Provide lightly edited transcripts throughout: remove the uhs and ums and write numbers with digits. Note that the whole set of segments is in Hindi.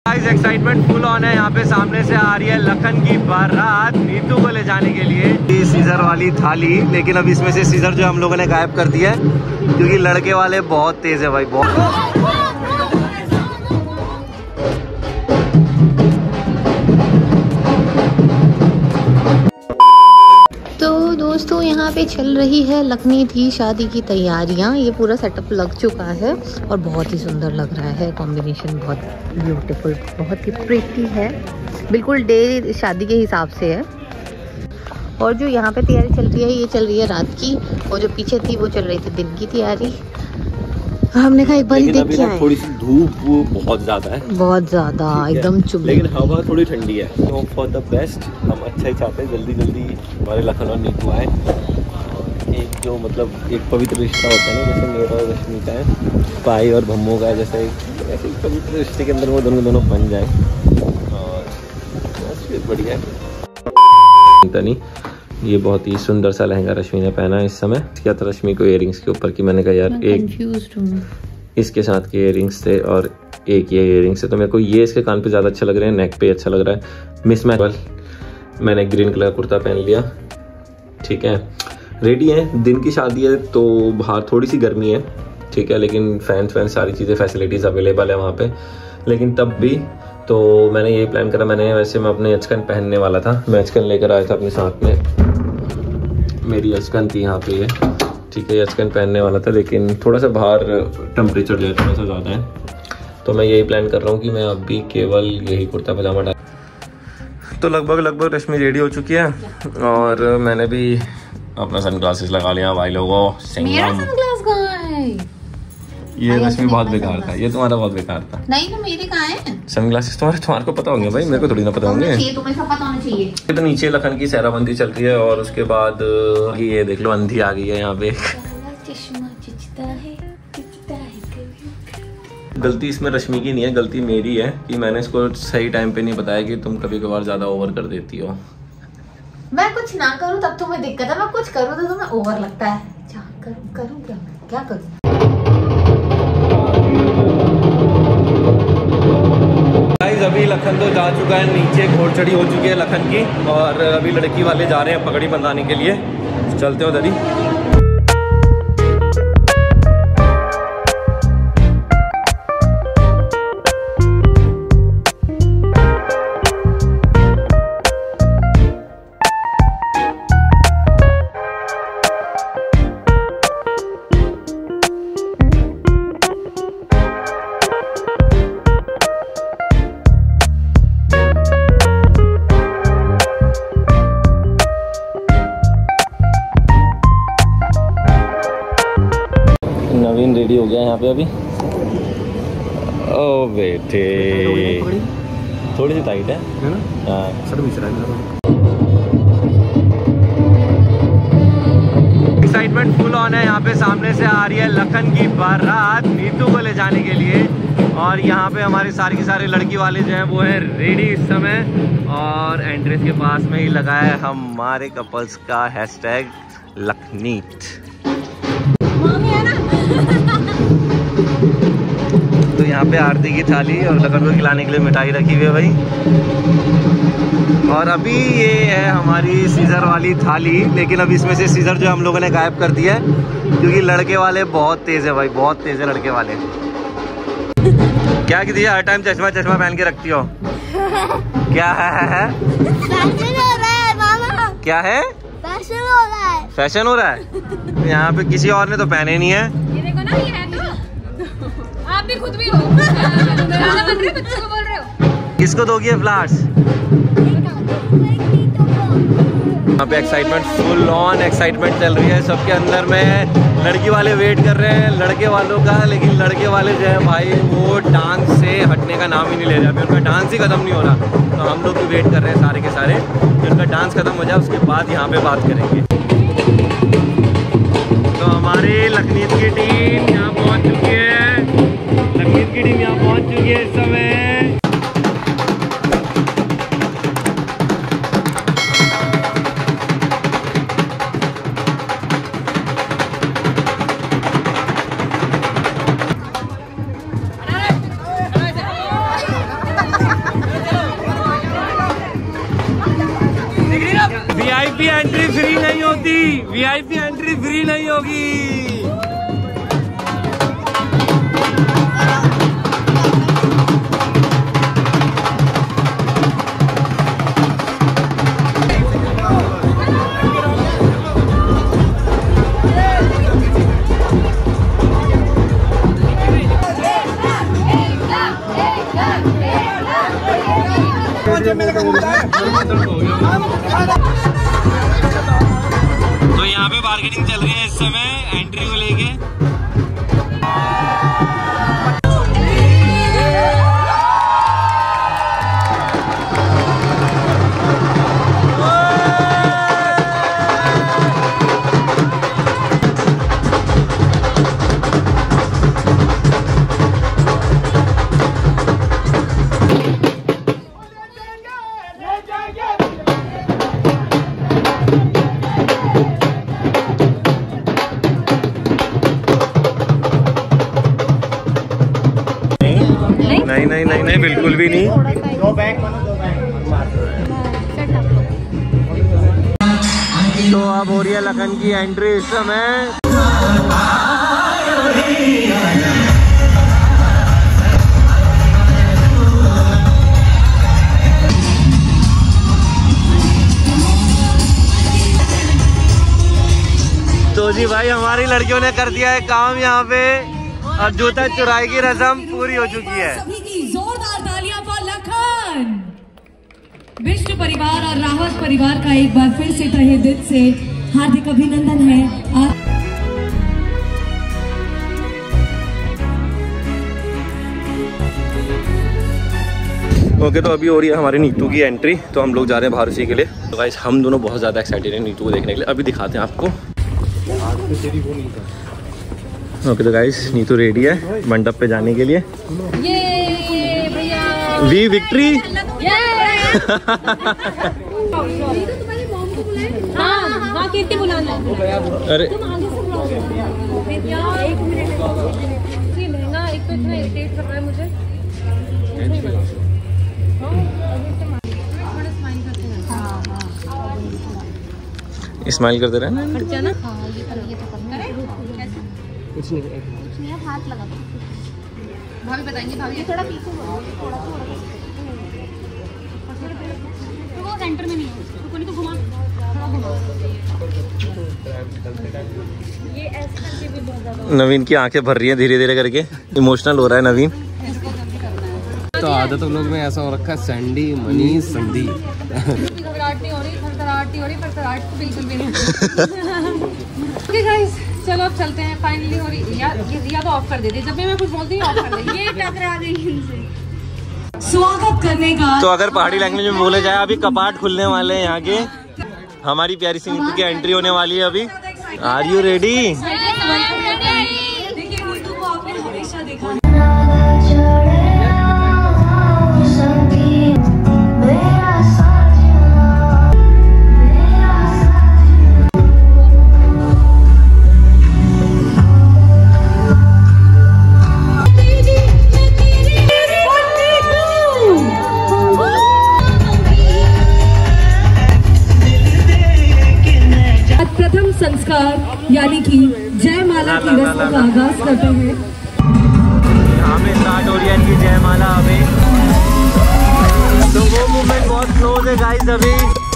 एक्साइटमेंट फुल ऑन है। यहाँ पे सामने से आ रही है लखन की बारात नीतू को ले जाने के लिए। सीजर वाली थाली, लेकिन अब इसमें से सीजर जो हम लोगों ने गायब कर दिया है क्योंकि लड़के वाले बहुत तेज है भाई, बहुत। दोस्तों यहाँ पे चल रही है लखनी की शादी की तैयारियाँ। ये पूरा सेटअप लग चुका है और बहुत ही सुंदर लग रहा है। कॉम्बिनेशन बहुत ब्यूटीफुल, बहुत ही प्रिटी है, बिल्कुल डे शादी के हिसाब से है। और जो यहाँ पे तैयारी चल रही है ये चल रही है रात की, और जो पीछे थी वो चल रही थी दिन की तैयारी। हमने कहा एक बार ही देख के आए। थोड़ी सी धूप बहुत ज्यादा है, बहुत ज्यादा एकदम चुभ, लेकिन हवा थोड़ी ठंडी है। Hope for the best. हम अच्छा ही चाहते हैं जल्दी जल्दी हमारे लखन और नीतू आए। एक जो मतलब एक पवित्र रिश्ता होता है ना, जैसे मेरा और रश्मि का है, पाई और भम्मो का, जैसे ऐसे एक पवित्र रिश्ते के अंदर वो दोनों बन जाए और बस बढ़िया है। ये बहुत ही सुंदर सा लहंगा रश्मि ने पहना है इस समय। क्या था रश्मि को इयररिंग्स के ऊपर की, मैंने कहा यार एक इसके साथ के इयररिंग्स थे और एक ये इयररिंग्स है, तो मेरे को ये इसके कान पे ज़्यादा अच्छा लग रहा है, नेक पे अच्छा लग रहा है। मिसमैच। मैंने ग्रीन कलर का कुर्ता पहन लिया, ठीक है, रेडी है। दिन की शादी है तो बाहर थोड़ी सी गर्मी है, ठीक है, लेकिन फैन सारी चीज़ें फैसिलिटीज़ अवेलेबल है वहाँ पे। लेकिन तब भी तो मैंने यही प्लान करा। वैसे मैं अपने अचकन पहनने वाला था, मैं अचकन लेकर आया था अपने साथ में। मेरी अचकन थी यहाँ पे ये, ठीक है, ये अचकन पहनने वाला था, लेकिन थोड़ा सा बाहर टेम्परेचर जो है थोड़ा सा ज़्यादा है, तो मैं यही प्लान कर रहा हूँ कि मैं अब भी केवल यही कुर्ता पजामा डाल। तो लगभग रश्मि रेडी हो चुकी है और मैंने भी अपना सनग्लासेस लगा लिया भाई लोगों। ये रश्मि बहुत बेकार था, ये तुम्हारा बहुत बेकार था। नहीं तो मेरे कहाँ है सनग्लासेस? तुम्हारे को पता होंगे भाई, मेरे को थोड़ी ना पता होंगे। तुम्हें सब पता होना चाहिए। तो नीचे लखन की सहराबंदी चल रही है और उसके बाद ये देख लो अंधी आ गई है यहाँ पे। गलती इसमें रश्मि की नहीं है, गलती मेरी है कि मैंने इसको सही टाइम पे नहीं बताया कि तुम कभी कभार ज्यादा ओवर कर देती हो। मैं कुछ ना करूँ तब तुम्हें दिक्कत है, मैं कुछ करूँ तो तुम्हें ओवर लगता है। करूँ क्या करूँ? अभी लखन तो जा चुका है नीचे, घोड़ चढ़ी हो चुकी है लखन की, और अभी लड़की वाले जा रहे हैं पगड़ी बंधाने के लिए। चलते हो दरी। नवीन रेडी हो गया यहाँ पे अभी। ओ बेटे थोड़ी सी टाइट है ना? हाँ सर मिच रहा है। एक्साइटमेंट फुल ऑन है। यहाँ पे सामने से आ रही है लखन की बारात नीतू को ले जाने के लिए, और यहाँ पे हमारे सारे के सारे लड़की वाले जो हैं वो है रेडी इस समय। और एंट्रेंस के पास में ही लगा है हमारे कपल्स का हैशटैग लखनीत। तो यहाँ पे आरती की थाली और लखन को खिलाने के लिए मिठाई रखी हुई है भाई। और अभी ये है हमारी सीजर वाली थाली, लेकिन अब इसमें से सीजर जो हम लोगों ने गायब कर दिया है क्योंकि लड़के वाले बहुत तेज है भाई, बहुत तेज है लड़के वाले। क्या किया हर टाइम चश्मा पहन के रखती हो? क्या है? फैशन हो रहा है मामा। क्या है? फैशन हो रहा है। फैशन हो रहा है? यहाँ पे किसी और ने तो पहने नहीं है। ये देखो ना, ये है तो आप भी खुद भी हो। बच्चों को बोल रहे हो। किसको दोगी फ्लावर्स? यहाँ पे एक्साइटमेंट फुल ऑन एक्साइटमेंट चल रही है सबके अंदर में। लड़की वाले वेट कर रहे हैं लड़के वालों का, लेकिन लड़के वाले जो है भाई वो डांस से हटने का नाम ही नहीं ले रहे। अभी उनका डांस ही खत्म नहीं हो रहा, तो हम लोग भी वेट कर रहे हैं सारे के सारे कि उनका डांस खत्म हो जाए, उसके बाद यहाँ पे बात करेंगे। तो हमारी लखनीत की टीम यहाँ पहुँच चुकी है। लखनीत की टीम यहाँ पहुँच चुकी है इस समय। वीआईपी एंट्री फ्री नहीं होती, वीआईपी एंट्री फ्री नहीं होगी। तो यहाँ पे बार्गेनिंग चल रही है इस समय एंट्री को लेके। नहीं बिल्कुल भी नहीं। तो अब हो रही है लखन की एंट्री इस समय। तो जी भाई हमारी लड़कियों ने कर दिया है काम यहाँ पे और जूता चुराई की रस्म पूरी हो चुकी है। सभी की जोरदार तालियां फॉर लखन। विष्णु परिवार और रावत परिवार का एक बार फिर से तहे दिल से हार्दिक अभिनंदन है। ओके, तो अभी हो रही है हमारी नीतू की एंट्री, तो हम लोग जा रहे हैं बाहर उसी के लिए। तो गाइस हम दोनों बहुत ज़्यादा एक्साइटेड हैं नीतू को देखने के लिए। अभी दिखाते हैं आपको। ओके तो गाइस नीतू रेडी है मंडप पे जाने के लिए। ये भैया वी विक्ट्री। हाँ कीर्ति बुलाना है। अरे तुम आगे से बुलाओ भैया। एक मिनट ये लहंगा एक तो इतना इरिटेट कर रहा है मुझे। स्माइल करते रहे ना। कुछ नहीं हाथ लगा दो। भाभी बताएंगे भाभी थोड़ा पीछे तो वो सेंटर में नहीं है तो घुमा थोड़ा घुमा। ये ऐसे करके भी बहुत ज्यादा नवीन की आंखें भर रही हैं धीरे धीरे करके, इमोशनल हो रहा है नवीन। तो आदत हम लोग में ऐसा हो रखा है सैंडी मनीष संधी। घबराहट नहीं हो रही, थरथराहट नहीं हो रही, फरफराहट बिल्कुल भी नहीं। ओके गाइस चलो अब चलते हैं। फाइनली हो रही या तो ऑफ कर देते, जब भी मैं कुछ बोलती हूँ ऑफ कर दे। ये टकरा गई इनसे। स्वागत करने का तो अगर पहाड़ी लैंग्वेज में बोले जाए अभी कपाट खुलने वाले हैं यहाँ के। हमारी प्यारी सी नीतू की एंट्री होने वाली है अभी। Are you ready? देखिए नीतू को आपने हमेशा देखा। प्रथम संस्कार यानी कि जयमाला की रस्म का आगाज करते हैं। यहाँ पे स्टार्ट हो रही है इनकी जयमाला अभी। तो वो मूवमेंट बहुत क्लोज है गाइस अभी।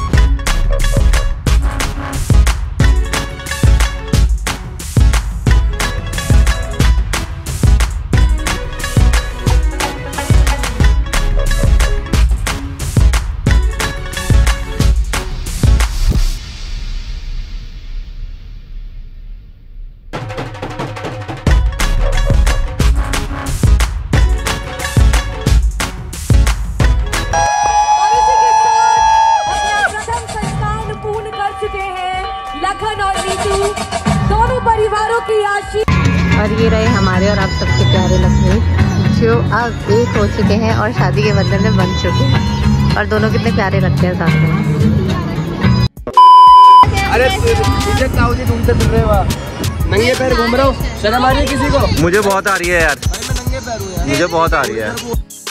लखन और नीतू दोनों परिवारों की आशीष। और ये रहे हमारे और आप सबके प्यारे लखनऊ जो अब एक हो चुके हैं और शादी के बंधन में बन चुके हैं। और दोनों कितने प्यारे लगते हैं साथ में। अरे पीछे ताऊ जी घूमते फिर रहे हो, नंगे पैर घूम रहे हो, शर्म आ रही है किसी को? मुझे बहुत आ रही है यार, मैं नंगे पैर हूँ यार। मुझे बहुत आ रही है।